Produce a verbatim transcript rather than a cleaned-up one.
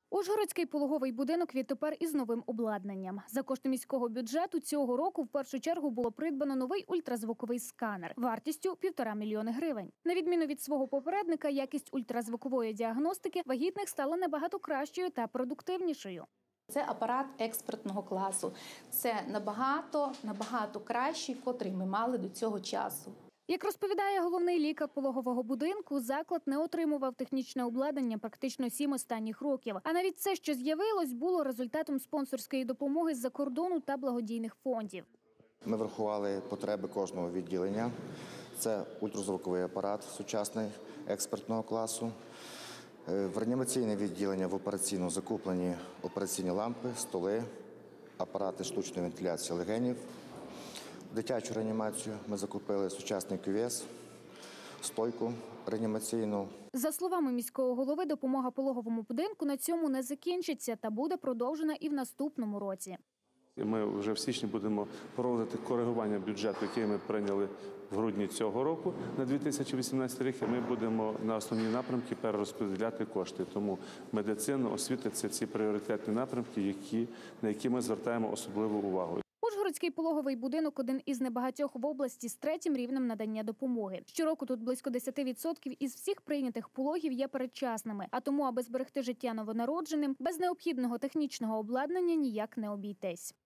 Ужгородський пологовий будинок відтепер із новим обладнанням. За кошти міського бюджету цього року в першу чергу було придбано новий ультразвуковий сканер вартістю півтора мільйони гривень. На відміну від свого попередника, якість ультразвукової діагностики вагітних стала набагато кращою та продуктивнішою. Це апарат експертного класу. Це набагато, набагато кращий, котрий ми мали до цього часу. Як розповідає головний лікар пологового будинку, заклад не отримував технічне обладнання практично сім останніх років. А навіть це, що з'явилось, було результатом спонсорської допомоги з-за кордону та благодійних фондів. Ми врахували потреби кожного відділення. Це ультразвуковий апарат сучасний експертного класу. В реанімаційне відділення в операційну закуплені операційні лампи, столи, апарати штучної вентиляції легенів. В дитячу реанімацію ми закупили сучасний кювез, стойку реанімаційну. За словами міського голови, допомога пологовому будинку на цьому не закінчиться та буде продовжена і в наступному році. Ми вже в січні будемо проводити коригування бюджету, який ми прийняли в грудні цього року на дві тисячі вісімнадцятий рік, і ми будемо на основні напрямки перерозподіляти кошти. Тому медицина, освіта – це ці пріоритетні напрямки, які, на які ми звертаємо особливу увагу. Ужгородський пологовий будинок – один із небагатьох в області з третім рівнем надання допомоги. Щороку тут близько десять відсотків із всіх прийнятих пологів є передчасними. А тому, аби зберегти життя новонародженим, без необхідного технічного обладнання ніяк не обійтись.